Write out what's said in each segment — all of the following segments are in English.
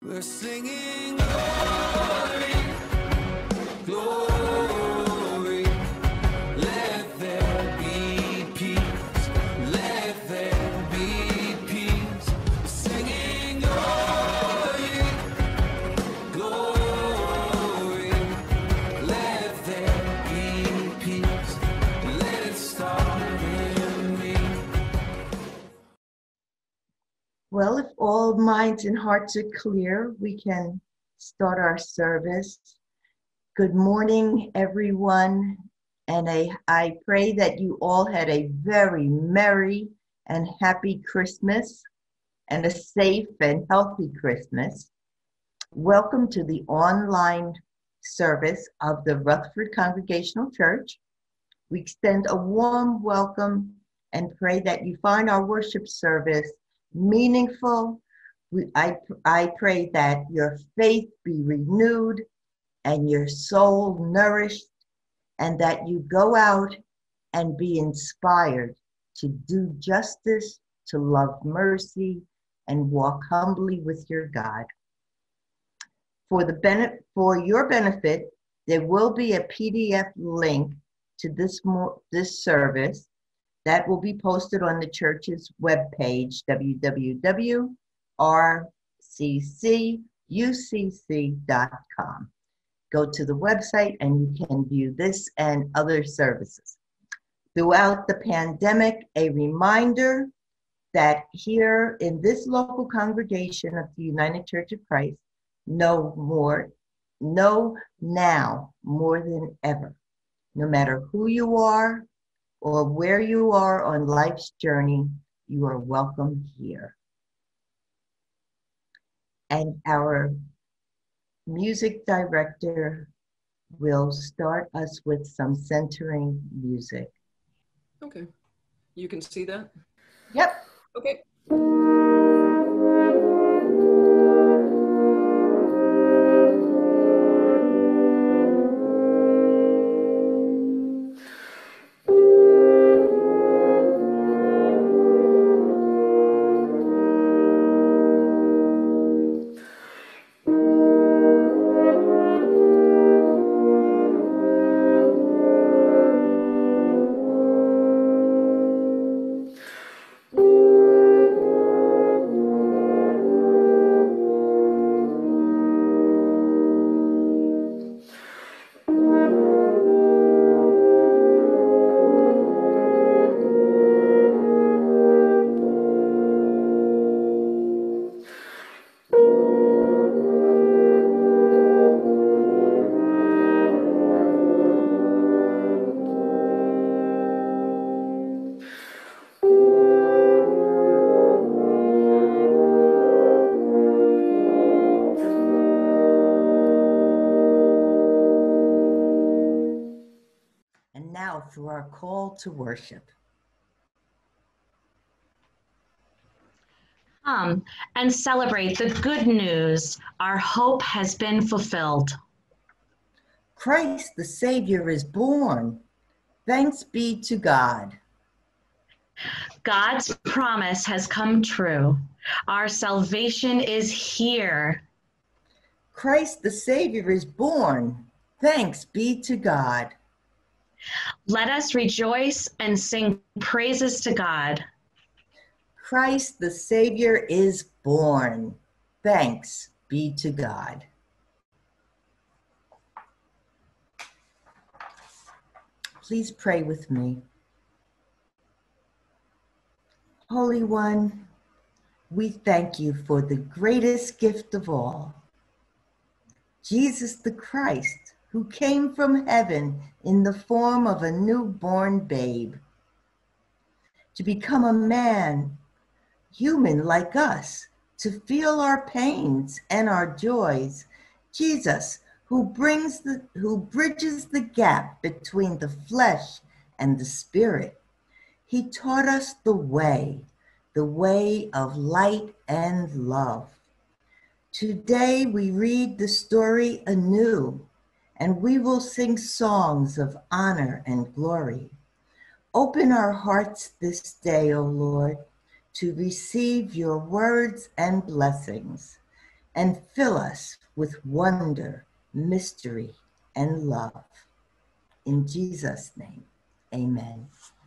We're singing glory, glory. Let there be peace. Let there be peace. Singing glory, glory. Let there be peace. Let it start in me. Well, if all minds and hearts are clear, we can start our service. Good morning, everyone. And I pray that you all had a very merry and happy Christmas and a safe and healthy Christmas. Welcome to the online service of the Rutherford Congregational Church. We extend a warm welcome and pray that you find our worship service meaningful. I pray that your faith be renewed and your soul nourished, and that you go out and be inspired to do justice, to love mercy, and walk humbly with your God. For your benefit, there will be a PDF link to this service that will be posted on the church's webpage, www.rccucc.com. Go to the website and you can view this and other services. Throughout the pandemic, a reminder that here in this local congregation of the United Church of Christ, know now more than ever, no matter who you are or where you are on life's journey, you are welcome here. And our music director will start us with some centering music. Okay. You can see that? Yep. Okay. And now for our call to worship. Come and celebrate the good news. Our hope has been fulfilled. Christ the Savior is born. Thanks be to God. God's promise has come true. Our salvation is here. Christ the Savior is born. Thanks be to God. Let us rejoice and sing praises to God. Christ the Savior is born. Thanks be to God. Please pray with me. Holy One, we thank you for the greatest gift of all, Jesus the Christ, who came from heaven in the form of a newborn babe, to become a man, human like us, to feel our pains and our joys. Jesus, who bridges the gap between the flesh and the spirit. He taught us the way of light and love. Today we read the story anew, and we will sing songs of honor and glory. Open our hearts this day, O Lord, to receive your words and blessings. and fill us with wonder, mystery, and love. In Jesus' name, amen.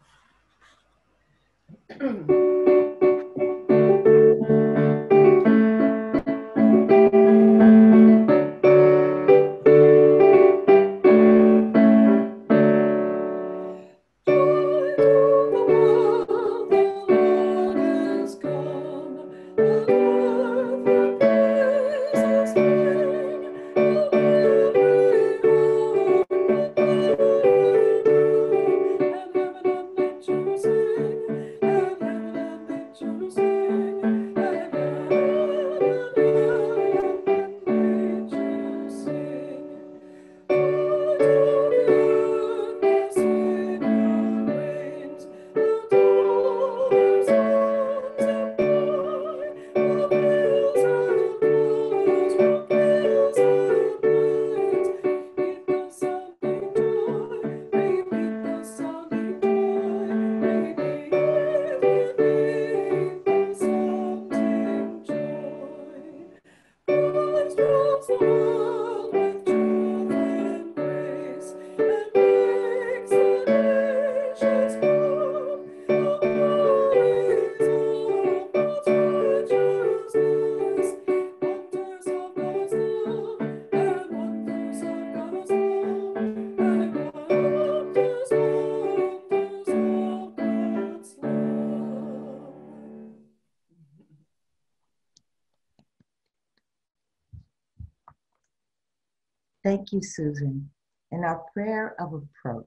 Thank you, Susan. And our prayer of approach.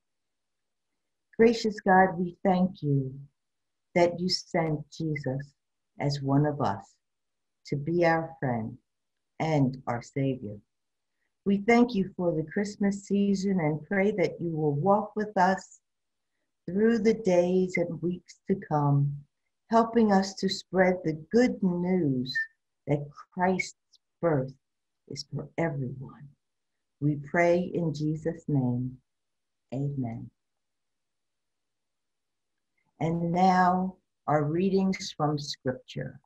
Gracious God, we thank you that you sent Jesus as one of us to be our friend and our Savior. We thank you for the Christmas season and pray that you will walk with us through the days and weeks to come, helping us to spread the good news that Christ's birth is for everyone. We pray in Jesus' name, amen. And now our readings from Scripture.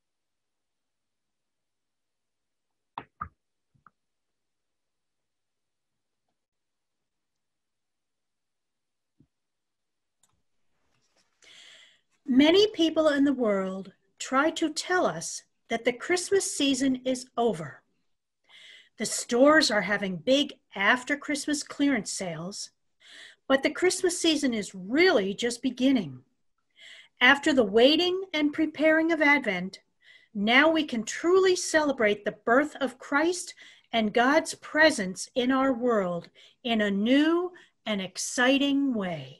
Many people in the world try to tell us that the Christmas season is over. The stores are having big after-Christmas clearance sales, but the Christmas season is really just beginning. After the waiting and preparing of Advent, now we can truly celebrate the birth of Christ and God's presence in our world in a new and exciting way.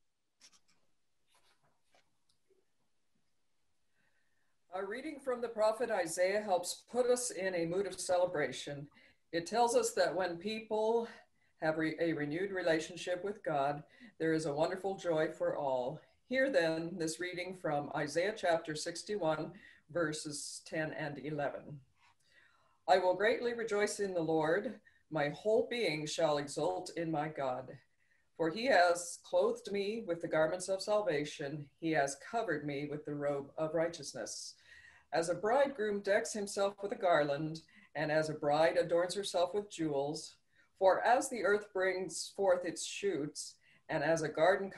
Our reading from the prophet Isaiah helps put us in a mood of celebration. It tells us that when people have a renewed relationship with God, there is a wonderful joy for all. Hear then this reading from Isaiah chapter 61, verses 10 and 11. I will greatly rejoice in the Lord. My whole being shall exult in my God. For he has clothed me with the garments of salvation. He has covered me with the robe of righteousness. As a bridegroom decks himself with a garland, and as a bride adorns herself with jewels, for as the earth brings forth its shoots, and as a garden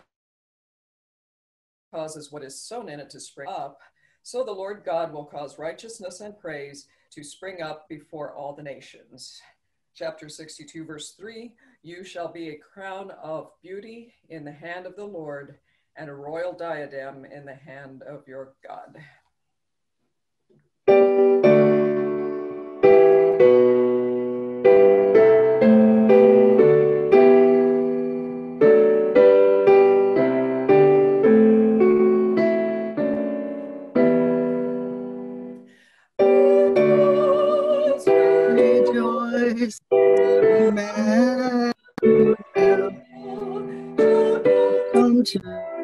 causes what is sown in it to spring up, so the Lord God will cause righteousness and praise to spring up before all the nations. Chapter 62, verse 3, you shall be a crown of beauty in the hand of the Lord, and a royal diadem in the hand of your God. Rejoice, Emmanuel, come to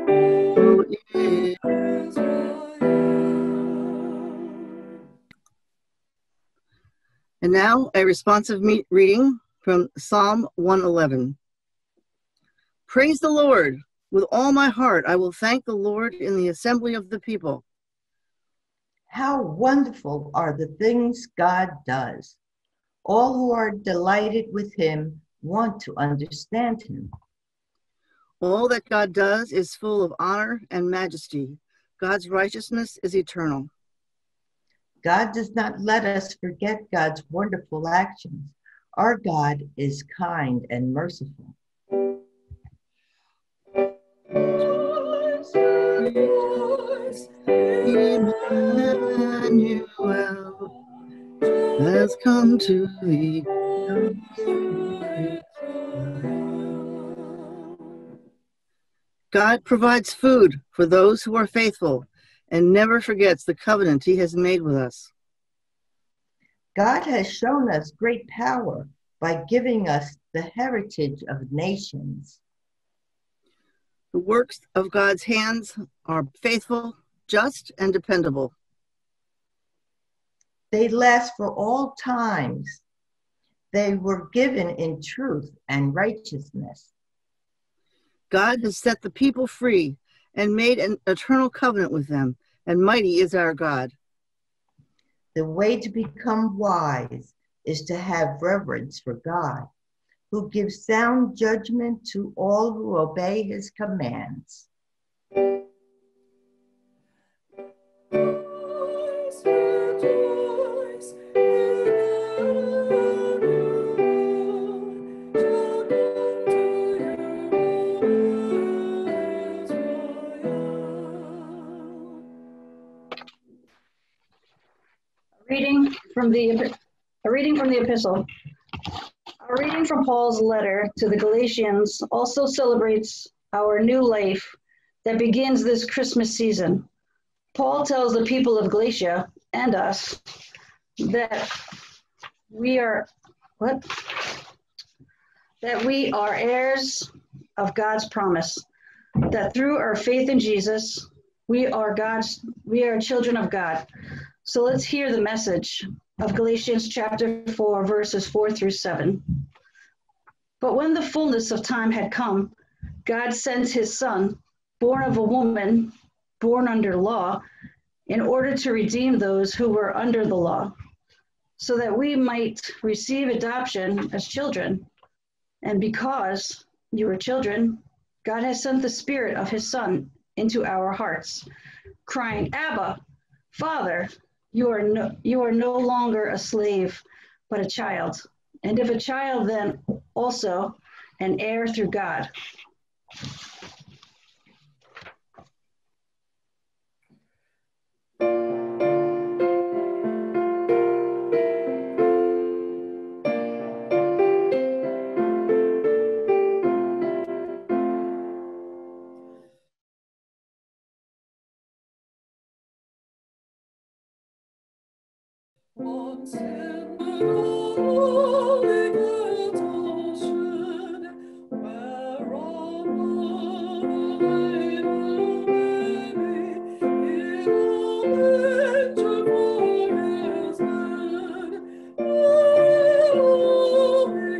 And now a responsive reading from Psalm 111. Praise the Lord. With all my heart, I will thank the Lord in the assembly of the people. How wonderful are the things God does. All who are delighted with him want to understand him. All that God does is full of honor and majesty. God's righteousness is eternal. God does not let us forget God's wonderful actions. Our God is kind and merciful. Emmanuel has come to thee. God provides food for those who are faithful and never forgets the covenant he has made with us. God has shown us great power by giving us the heritage of nations. The works of God's hands are faithful, just, and dependable. They last for all times. They were given in truth and righteousness. God has set the people free and made an eternal covenant with them, and mighty is our God. The way to become wise is to have reverence for God, who gives sound judgment to all who obey his commands. A reading from the epistle. Our reading from Paul's letter to the Galatians also celebrates our new life that begins this Christmas season. Paul tells the people of Galatia and us that we are heirs of God's promise, that through our faith in Jesus, we are children of God. So let's hear the message of Galatians chapter 4, verses 4 through 7. But when the fullness of time had come, God sent his Son, born of a woman, born under law, in order to redeem those who were under the law, so that we might receive adoption as children. And because you are children, God has sent the Spirit of his Son into our hearts, crying, Abba, Father. You are no longer a slave, but a child. And if a child, then also an heir through God. Once in the holy good ocean, where on the little baby in a manger for his bed, holy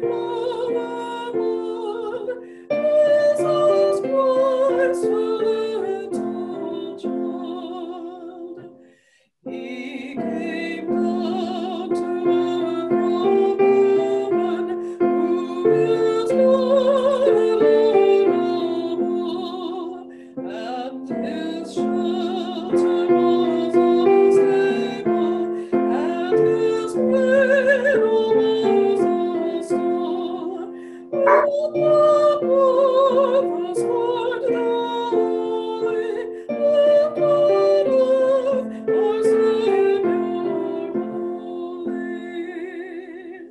God, Jesus Christ, a little child. He came down to earth from heaven, who is Lord of all, and his shelter was a stable, and his cradle was a stone. Oh, the was born early, the God of our Savior holy.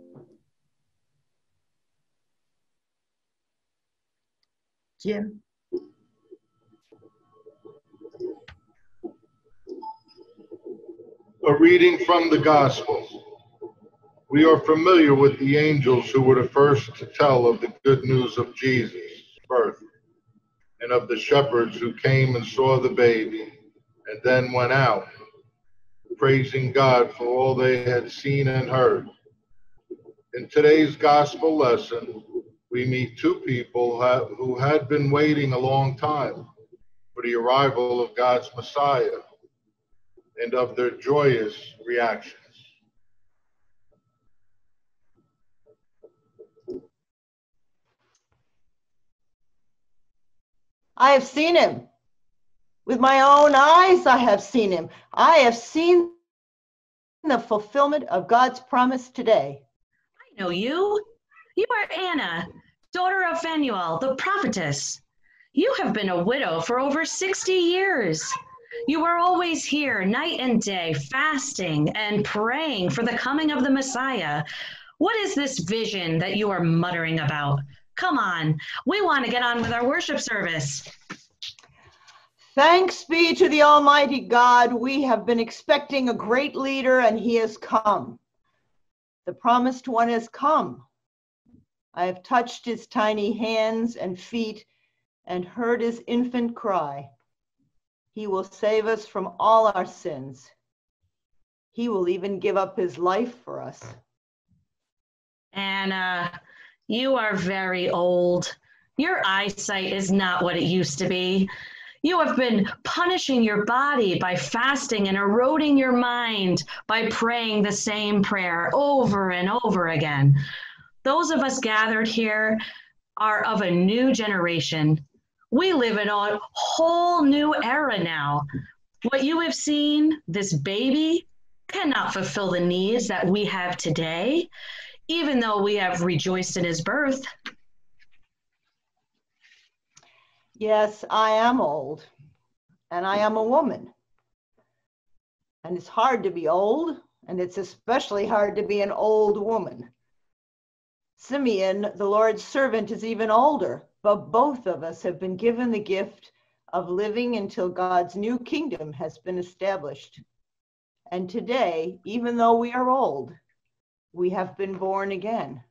Jim? A reading from the Gospel. We are familiar with the angels who were the first to tell of the good news of Jesus' birth, and of the shepherds who came and saw the baby, and then went out, praising God for all they had seen and heard. In today's Gospel lesson, we meet two people who had been waiting a long time for the arrival of God's Messiah, an and of their joyous reactions. I have seen him. With my own eyes, I have seen him. I have seen the fulfillment of God's promise today. I know you. You are Anna, daughter of Phanuel, the prophetess. You have been a widow for over 60 years. You were always here night and day, fasting and praying for the coming of the Messiah. What is this vision that you are muttering about? Come on, we want to get on with our worship service. Thanks be to the Almighty God. We have been expecting a great leader, and he has come. The promised one has come. I have touched his tiny hands and feet and heard his infant cry. He will save us from all our sins. He will even give up his life for us. Anna, you are very old. Your eyesight is not what it used to be. You have been punishing your body by fasting and eroding your mind by praying the same prayer over and over again. Those of us gathered here are of a new generation. We live in a whole new era now. What you have seen, this baby, cannot fulfill the needs that we have today, even though we have rejoiced in his birth. Yes, I am old, and I am a woman. And it's hard to be old, and it's especially hard to be an old woman. Simeon, the Lord's servant, is even older, but both of us have been given the gift of living until God's new kingdom has been established. And today, even though we are old, we have been born again.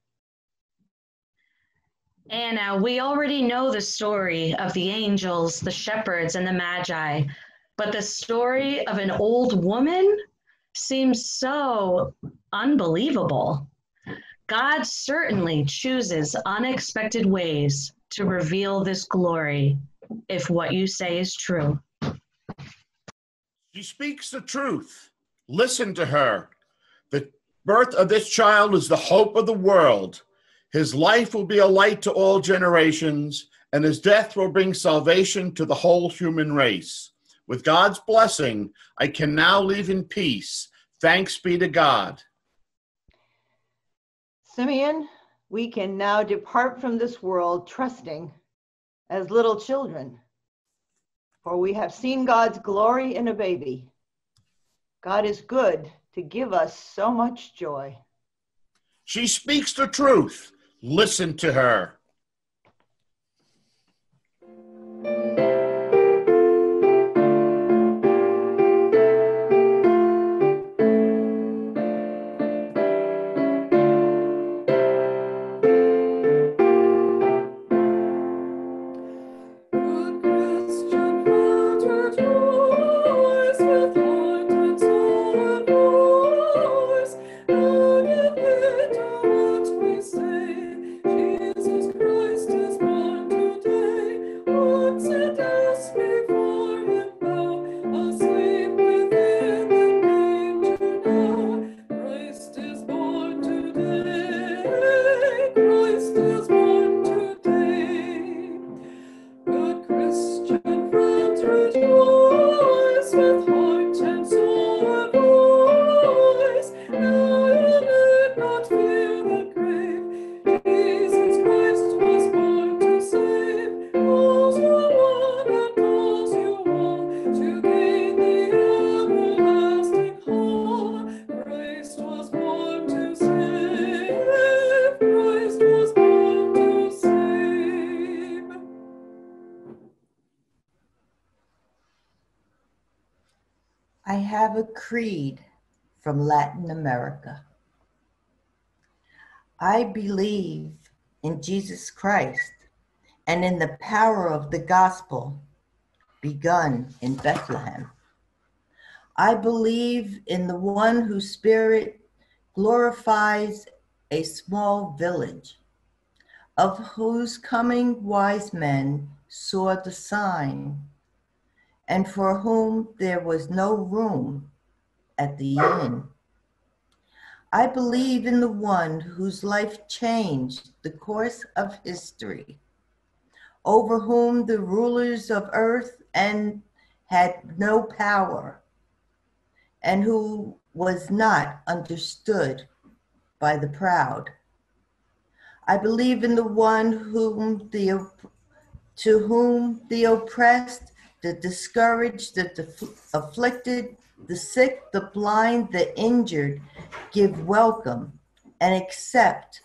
Anna, we already know the story of the angels, the shepherds, and the magi, but the story of an old woman seems so unbelievable. God certainly chooses unexpected ways to reveal this glory, if what you say is true. She speaks the truth. Listen to her. The birth of this child is the hope of the world. His life will be a light to all generations, and his death will bring salvation to the whole human race. With God's blessing, I can now live in peace. Thanks be to God. Simeon, we can now depart from this world trusting as little children, for we have seen God's glory in a baby. God is good to give us so much joy. She speaks the truth. Listen to her. I have a creed from Latin America. I believe in Jesus Christ and in the power of the gospel begun in Bethlehem. I believe in the one whose spirit glorifies a small village, of whose coming wise men saw the sign, and for whom there was no room at the inn. I believe in the one whose life changed the course of history, over whom the rulers of earth and had no power, and who was not understood by the proud. I believe in the one to whom the oppressed, the discouraged, the afflicted, the sick, the blind, the injured give welcome and accept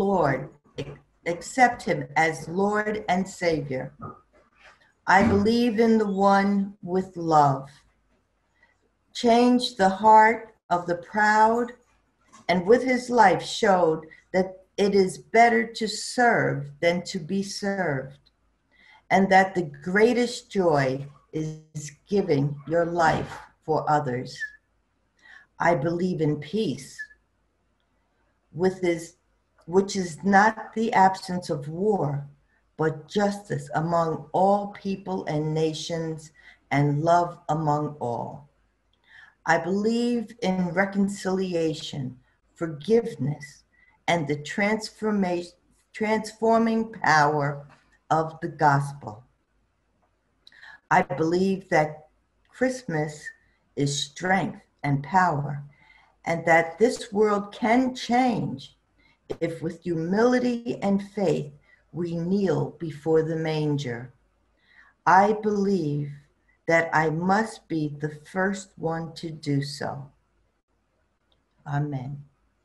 him as Lord and Savior. I believe in the one with love, changed the heart of the proud, and with his life showed that it is better to serve than to be served, and that the greatest joy is giving your life for others. I believe in peace, which is not the absence of war, but justice among all people and nations, and love among all. I believe in reconciliation, forgiveness, and the transforming power of the gospel. I believe that Christmas is strength and power, and that this world can change if with humility and faith we kneel before the manger. I believe that I must be the first one to do so. Amen.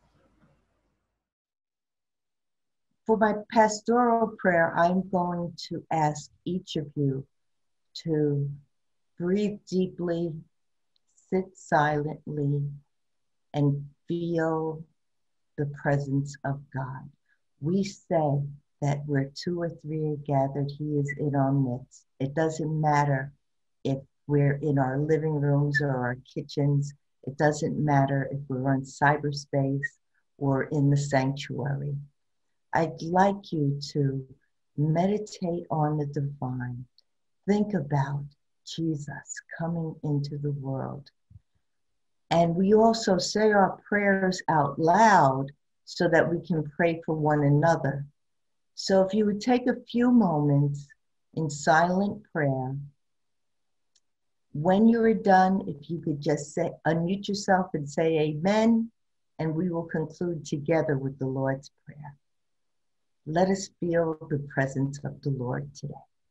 For my pastoral prayer, I'm going to ask each of you to breathe deeply, sit silently, and feel the presence of God. We say that where 2 or 3 are gathered, he is in our midst. It doesn't matter if we're in our living rooms or our kitchens. It doesn't matter if we're on cyberspace or in the sanctuary. I'd like you to meditate on the divine. Think about Jesus coming into the world. And we also say our prayers out loud so that we can pray for one another. So if you would take a few moments in silent prayer, when you're done, if you could just unmute yourself and say amen, and we will conclude together with the Lord's Prayer. Let us feel the presence of the Lord today.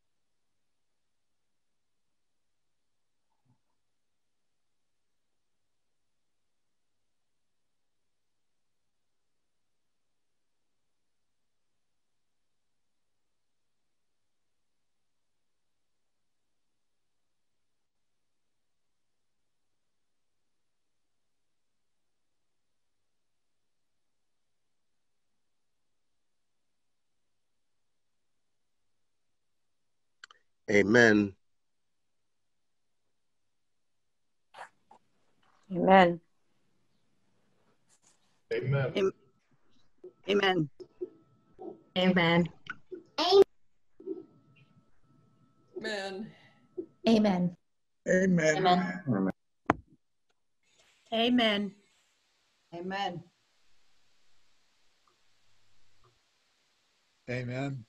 Amen. Amen. Amen. Amen. Amen. Amen. Amen. Amen. Amen. Amen. Amen.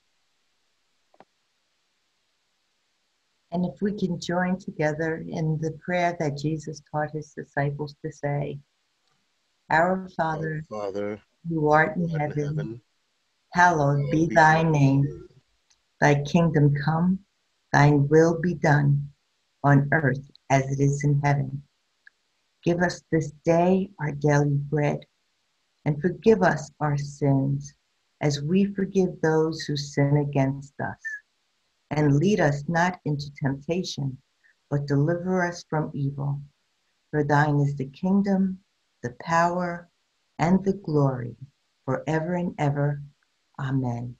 And if we can join together in the prayer that Jesus taught his disciples to say, Our Father, Father, who art in who art in heaven, heaven, hallowed be thy name. Thy kingdom come, thine will be done on earth as it is in heaven. Give us this day our daily bread, and forgive us our sins as we forgive those who sin against us. And lead us not into temptation, but deliver us from evil. For thine is the kingdom, the power, and the glory, forever and ever. Amen.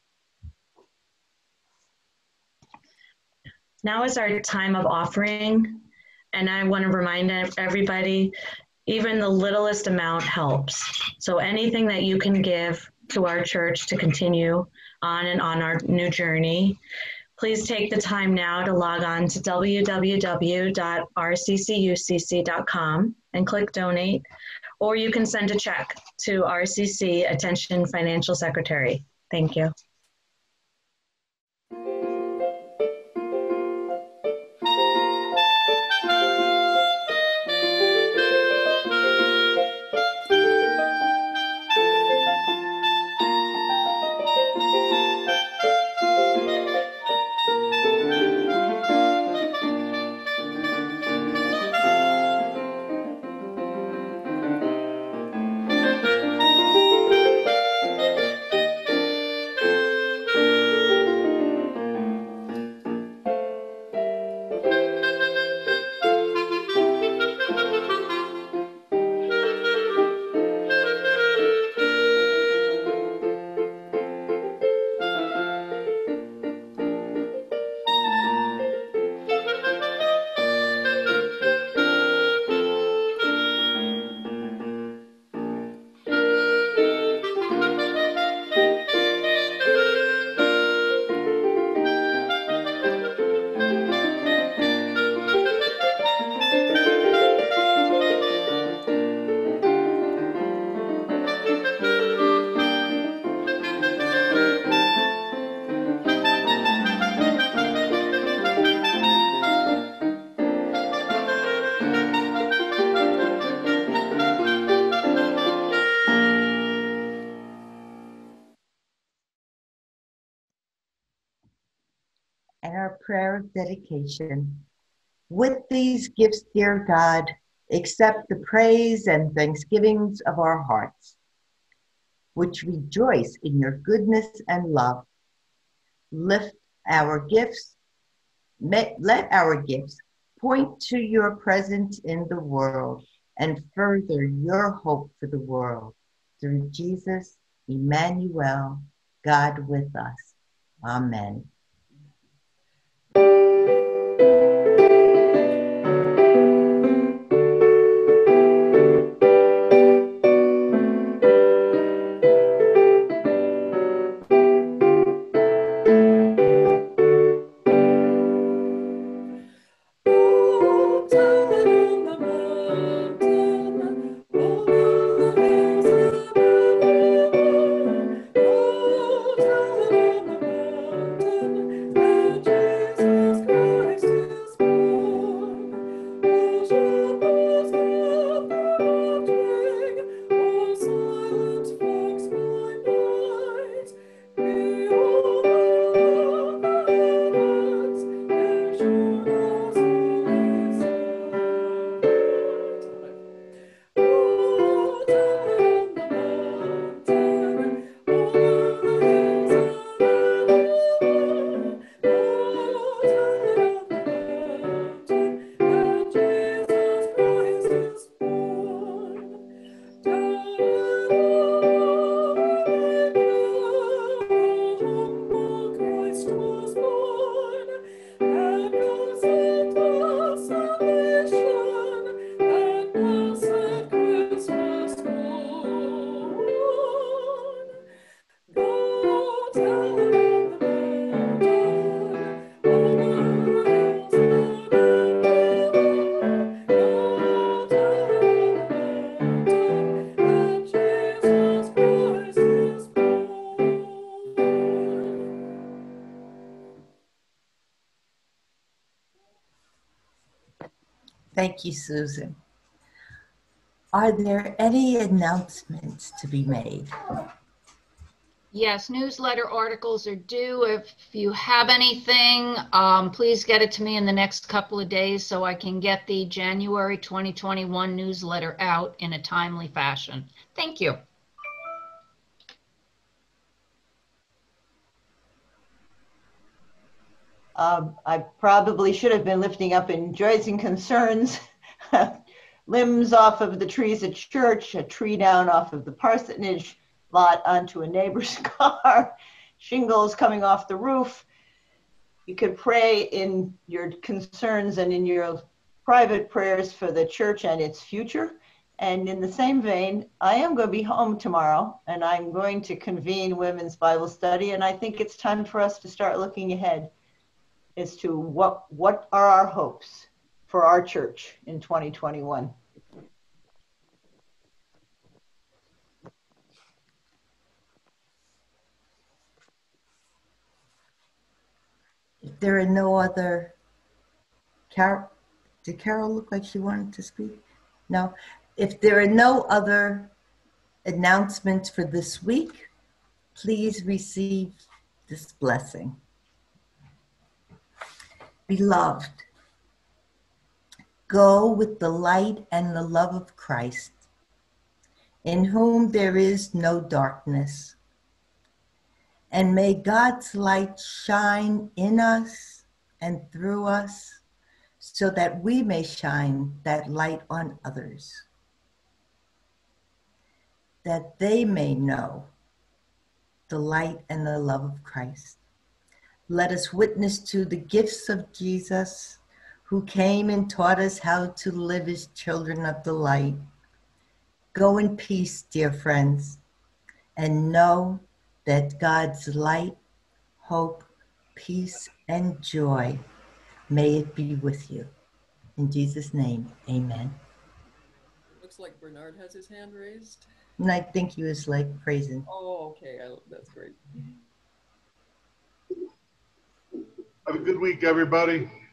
Now is our time of offering, and I want to remind everybody, even the littlest amount helps. So anything that you can give to our church to continue on and on our new journey Please take the time now to log on to www.rccucc.com and click donate, or you can send a check to RCC Attention Financial Secretary. Thank you. And our prayer of dedication. With these gifts, dear God, accept the praise and thanksgivings of our hearts, which rejoice in your goodness and love. Lift our gifts, let our gifts point to your presence in the world and further your hope for the world. Through Jesus, Emmanuel, God with us. Amen. Thank you, Susan. Are there any announcements to be made? Yes, newsletter articles are due. If you have anything, please get it to me in the next couple of days so I can get the January 2021 newsletter out in a timely fashion. Thank you. I probably should have been lifting up in joys and concerns. Limbs off of the trees at church, a tree down off of the parsonage lot onto a neighbor's car, shingles coming off the roof. You could pray in your concerns and in your private prayers for the church and its future. And in the same vein, I am going to be home tomorrow and I'm going to convene women's Bible study. And I think it's time for us to start looking ahead. as to what are our hopes for our church in 2021. If there are no other, did Carol look like she wanted to speak? No. If there are no other announcements for this week, please receive this blessing. Beloved, go with the light and the love of Christ, in whom there is no darkness. And may God's light shine in us and through us, so that we may shine that light on others, that they may know the light and the love of Christ. Let us witness to the gifts of Jesus, who came and taught us how to live as children of the light. Go in peace, dear friends, and know that God's light, hope, peace, and joy, may it be with you. In Jesus' name, amen. Looks like Bernard has his hand raised. And I think he was like praising. Oh, okay. That's great. Have a good week, everybody.